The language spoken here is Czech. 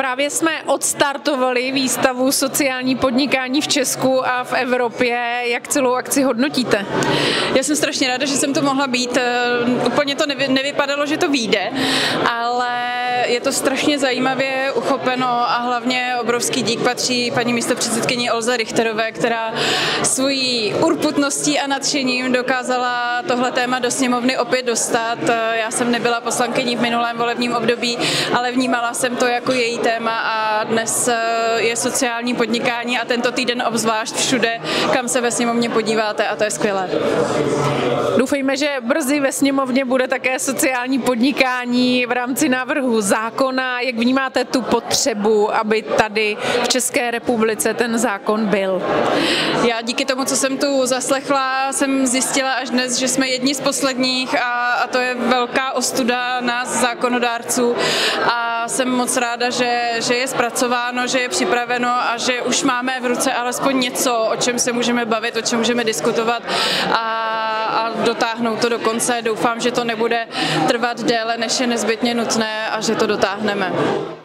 Právě jsme odstartovali výstavu Sociální podnikání v Česku a v Evropě. Jak celou akci hodnotíte? Já jsem strašně ráda, že jsem to mohla být. Úplně to nevypadalo, že to vyjde, ale je to strašně zajímavě uchopeno a hlavně obrovský dík patří paní místopředsedkyni Olze Richterové, která svojí urputností a nadšením dokázala tohle téma do sněmovny opět dostat. Já jsem nebyla poslankyní v minulém volebním období, ale vnímala jsem to jako její téma a dnes je sociální podnikání a tento týden obzvlášť všude, kam se ve sněmovně podíváte, a to je skvělé. Doufejme, že brzy ve sněmovně bude také sociální podnikání v rámci návrhu zákona. Jak vnímáte tu potřebu, aby tady v České republice ten zákon byl? Já díky tomu, co jsem tu zaslechla, jsem zjistila až dnes, že jsme jedni z posledních a to je velká ostuda nás zákonodárců a jsem moc ráda, že je zpracováno, že je připraveno a že už máme v ruce alespoň něco, o čem se můžeme bavit, o čem můžeme diskutovat a dotáhnout to do konce. Doufám, že to nebude trvat déle, než je nezbytně nutné a že to dotáhneme.